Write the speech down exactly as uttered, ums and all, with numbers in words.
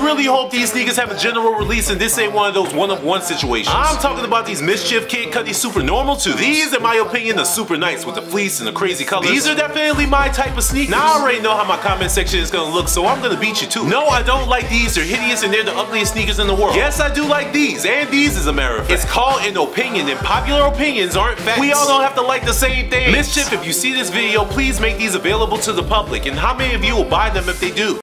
really hope these sneakers have a general release and this ain't one of those one-of-one situations. I'm talking about these Mischief Kid Cudi Super Normal two. These, in my opinion, are super nice with the fleece and the crazy colors. These are definitely my type of sneakers. Now I already know how my comment section is gonna look, so I'm gonna beat you too. No, I don't like these. They're hideous and they're the ugliest sneakers in the world. Yes, I do like these, and these as a matter of fact. It's called an opinion, and popular opinions aren't facts. We all don't have to like the same thing. Mischief, if you see this video, please make these available to the public, and how many of you will buy them if they do?